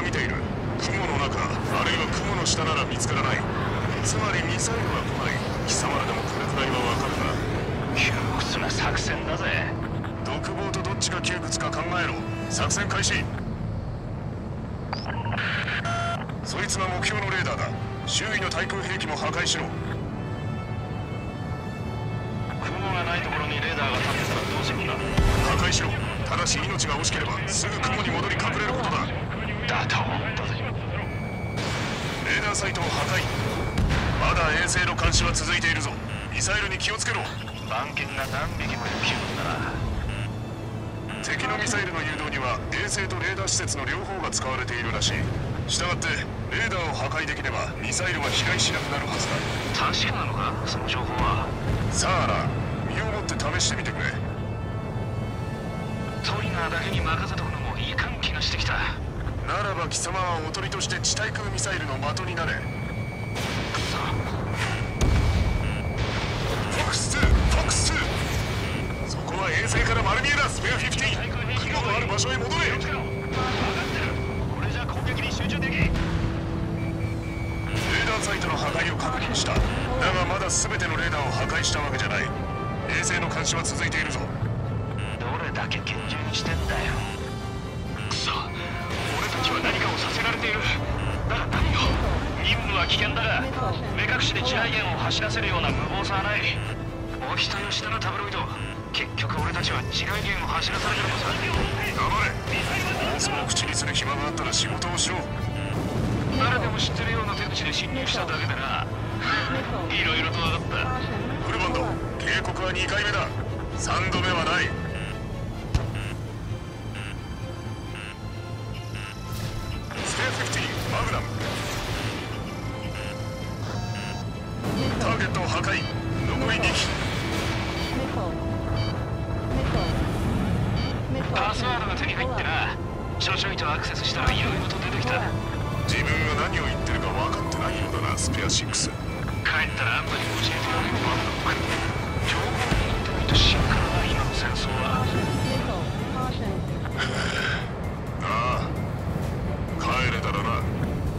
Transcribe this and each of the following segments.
見ている。雲の中あるいは雲の下なら見つからない。つまりミサイルは来ない。貴様らでもこれくらいはわかるな。 窮屈な作戦だぜ。 独房とどっちが窮屈か考えろ。作戦開始。そいつが目標のレーダーだ。周囲の対空兵器も破壊しろ。 雲がないところにレーダーが立ってたらどうするんだ。 破壊しろ。ただし命が惜しければすぐ雲に戻り隠れることだ。 だと思ったぜ。 レーダーサイトを破壊。まだ衛星の監視は続いているぞ。ミサイルに気をつけろ。 番犬が何匹もいる気分だな。 敵のミサイルの誘導には衛星とレーダー施設の両方が使われているらしい。したがってレーダーを破壊できればミサイルは飛来しなくなるはずだ。 確かなのか、その情報は。 さあな、身をもって試してみてくれ。 トリガーだけに任せとくのもいかん気がしてきた。 ならば貴様はおとりとして地対空ミサイルの的になれ。 くそ。 フォックス2、フォックス2。そこは衛星から丸見えだ。スペア15。雲のある場所へ戻れ。 分かってる。これじゃ攻撃に集中できん。 レーダーサイトの破壊を確認した。だがまだ全てのレーダーを破壊したわけじゃない。衛星の監視は続いているぞ。 どれだけ厳重にしてんだよ。くそ、俺たちは何かをさせられている。だが何を。任務は危険だが目隠しで地雷原を走らせるような無謀さはない。お人よしだなタブロイド。結局俺たちは地雷原を走らされるのさ。 黙れ。妄想を口にする暇があったら仕事をしろ。 誰でも知ってるような手口で侵入しただけでな。いろいろと分かった。 フルバンド、警告は2回目だ。3度目はない。スペア15マグナム。ターゲットを破壊。残り2機。 パスワードが手に入ってな。ちょちょいとアクセスしたらいろいろと出てきた。 自分が何を言ってるか分かってないようだな、スペア6。 帰ったらあんまり教えてやれるもんだ。情報に行ってないと死ぬからな、今の戦争は。 ああ、帰れたらな。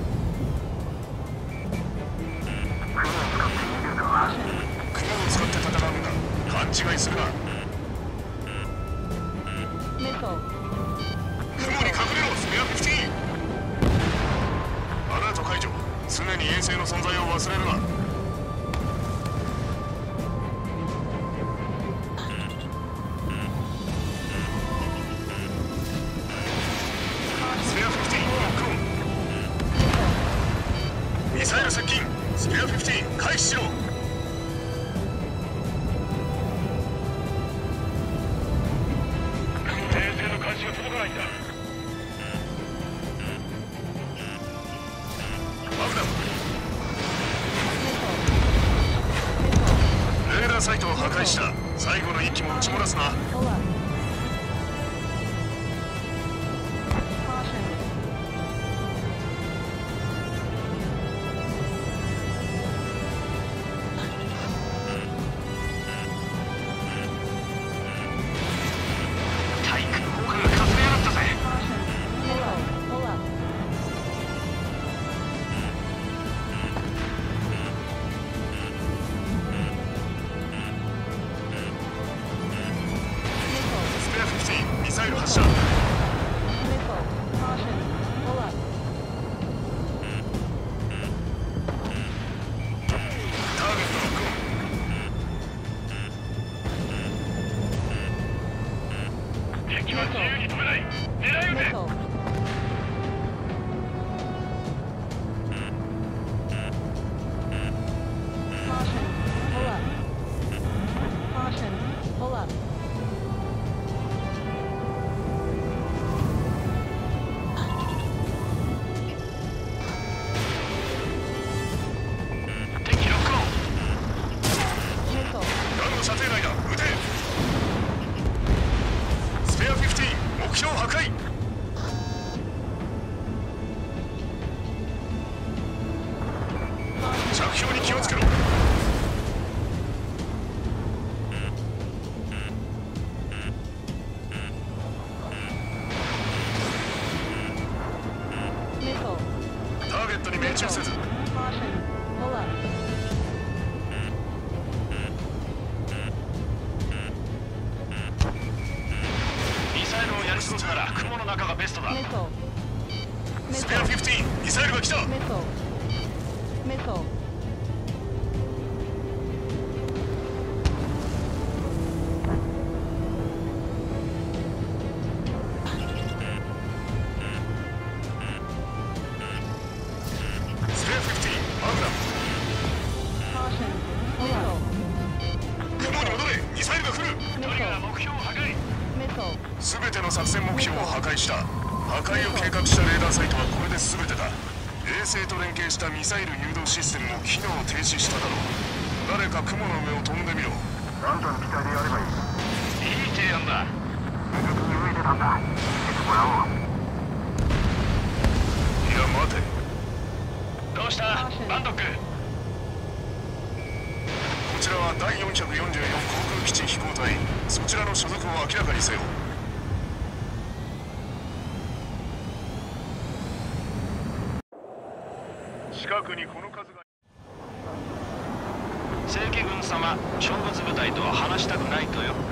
雲を使って戦うんだ。勘違いするな。雲に隠れろ、スペア15。アラート解除。常に衛星の存在を忘れるな。スペア15ロックオン。ミサイル接近。スペア15回避しろ。衛星の監視が届かないんだ。レーダーサイトを破壊した。最後の一機も撃ち漏らすな。 対空砲火がかすれ上がったぜ。 ミサイル発射。ターゲットロックオン。敵は自由に飛べない。狙い撃て。射程内だ。撃て。スペア15目標破壊。着氷に気をつけろ。 中せず。 ミサイルをやり過ごすなら雲の中がベストだ。 スペア15、ミサイルが来た。スペア15、マグナム。雲に戻れ、ミサイルが来る。 トリガー目標を破壊。 全ての作戦目標を破壊した。破壊を計画したレーダーサイトはこれで全てだ。衛星と連携したミサイル誘導システムも機能を停止しただろう。誰か雲の上を飛んでみろ。 ランダの機体でやればいい。 いい提案だ。 無毒に浮いてたんだ。見せてもらおう。 いや待て。 どうしたバンドック。 こちらは第444航空基地飛行隊。そちらの所属を明らかにせよ。近くにこの数が。 正規軍様、懲罰部隊とは話したくないとよ。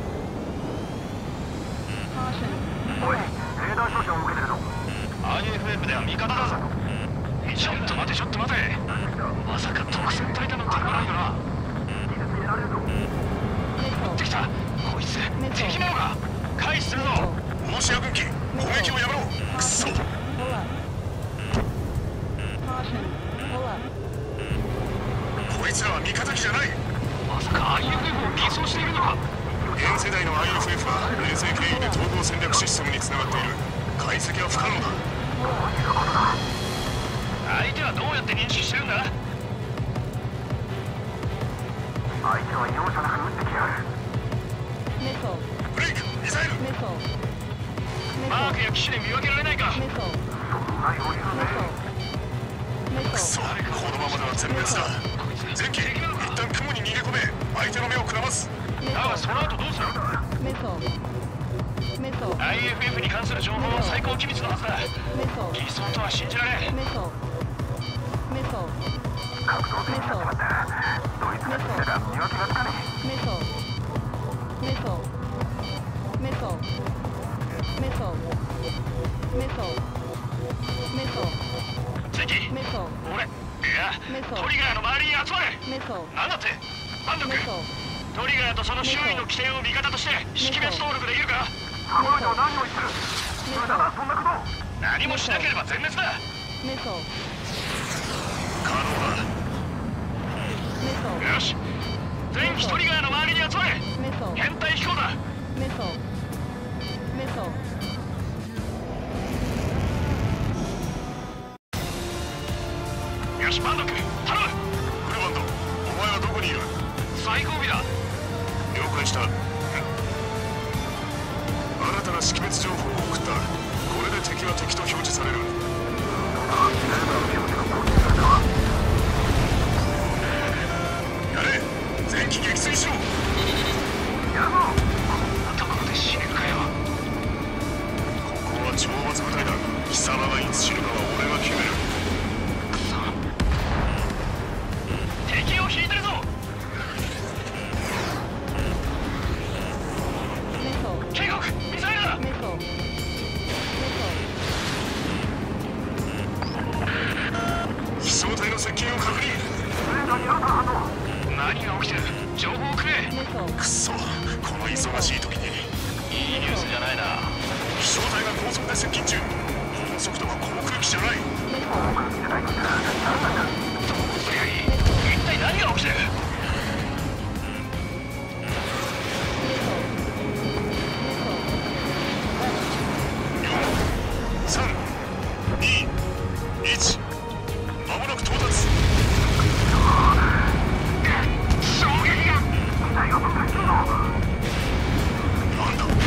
おい、レーダー照射を受けてるぞ。 IFF では味方だぞ。ちょっと待てちょっと待て。まさか特戦隊だなんて言わないよな。 見せつけられるぞ。 持ってきた。こいつ敵なのか。回避するぞ。 ロシア軍機攻撃をやめろ。くそ。こいつらは味方機じゃない。 まさか IFF を偽装しているのか。 現世代の IFF は衛星経由で統合戦略システムにつながっている。解析は不可能だ。 相手はどうやって認識してるんだ。 相手は容赦なく撃ってきやる。 ブレイクミサイル。 マークや機種で見分けられないか。 そんな余裕ね。 くそ、このままでは全滅だ。前期一旦雲に逃げ込め。相手の目をくらます。 だがその後どうする。 IFF に関する情報は最高機密のはずだ。偽装とは信じられん。 格闘戦になっちまった。ドイツが来たら見分けがつかね関、俺、いや、トリガーの周りに集まれ。なんだって、バンド君。トリガーとその周囲の規定を味方として識別登録できるか。 え。ハモイドは何を言ってる。無駄だ、そんなこと。 何もしなければ全滅だ。 可能だ。 よし、全機トリガーの周りに集まれ。編隊飛行だ。よしバンド君、頼む。 フルバンド、お前はどこにいる。 最後尾だ。 了解した。新たな識別情報を送った。これで敵は敵と表示される。やれ、全機撃墜しろ。 やるぞ。 こんなところで死ぬかよ。 ここは懲罰部隊だ。貴様がいつ死ぬかは俺が決める。 くそ。敵を引いてるぞ。警告、ミサイルだ。 飛翔体の接近を確認。 レーダーにあるか反応。 何が起きてる。情報をくれ。 くそ、この忙しい時に。 いいニュースじゃないな。 飛翔体が高速で接近中。この速度は航空機じゃない。 航空機じゃないんだ。なんだ。 どうすりゃいい。一体何が起きてる。 3、2、1、まもなく到達。 衝撃が。 機体が爆発するぞ。 なんだ。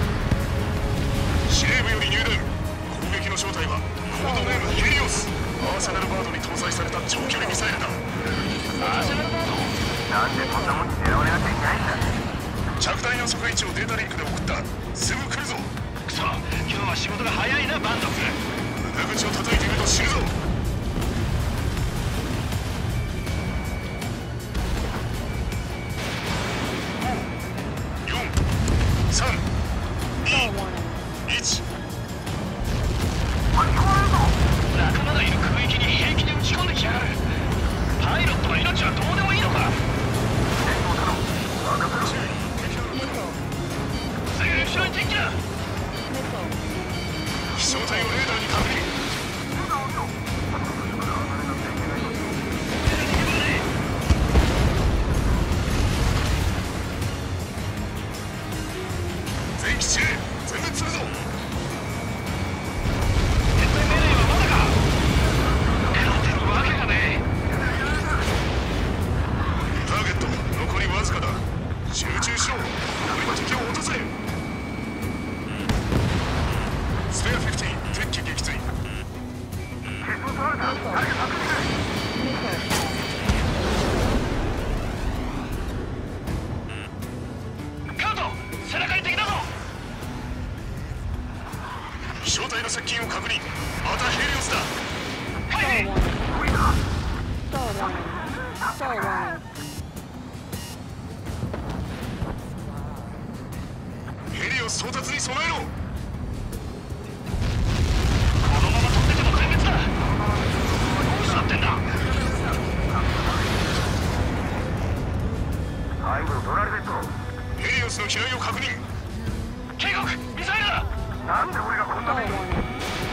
司令部より入電。攻撃の正体はコードネームヘリオス。アーセナルバードに搭載された長距離ミサイルだ。 アーセナルバード。 なんでこんなもんに狙われなきゃいけないんだ。 着弾予測位置をデータリンクで送った。すぐ来るぞ。 くそ、今日は仕事が早いなバンド君。 胸口を叩いていると死ぬぞ。 敵地へ全滅するぞ。 撤退命令はまだか。勝てるわけがねターゲット残りわずかだ。集中しろ。今敵を落とせ。スペア50敵機撃墜。 え。カウト、背中に敵だぞ。 飛翔体の接近を確認。またヘリオスだ。 はい。 Still running. ヘリオス到達に備えろ。 このまま飛んでても全滅だ。どうしなってんだ。 背後ドラルベット。 ヘリオスの機雷を確認。 警告、ミサイルだ。 なんで俺がこんな Still 目に。 running.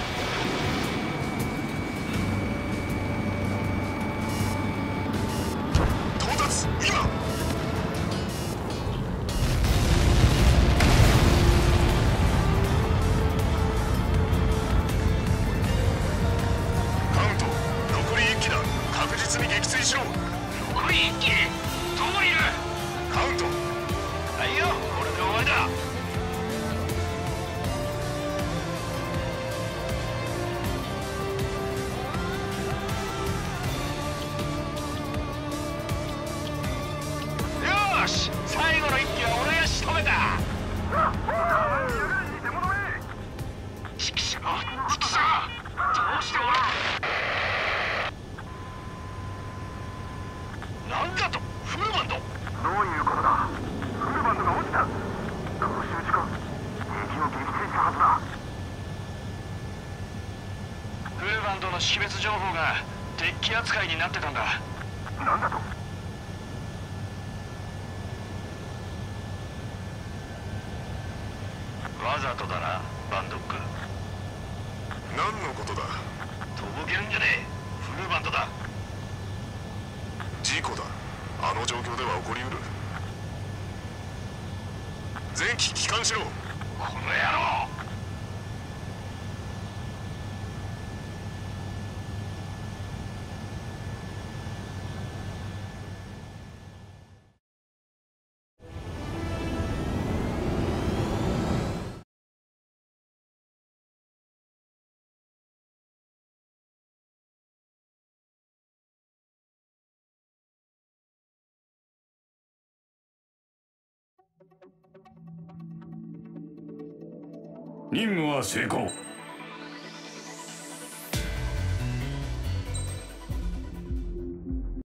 到達今。カウント残り1機だ。確実に撃墜しろ。 残り1機。どこにいる。 カウントはいよ、これで終わりだ。よーし、最後の1機は俺が仕留めた。チキショー、チキショー。どうして俺。なんだと、フルバンド。 どういうことだ。フルバンドが落ちた。同士撃ちか。敵を撃墜したはずだ。 フルバンドの識別情報が敵機扱いになってたんだ。 なんだと。 わざとだな、バンドック。 何のことだ。 とぼけるんじゃねえ。フルバンドだ。 事故だ。あの状況では起こりうる。全機帰還しろ。 この野郎。 任務は成功。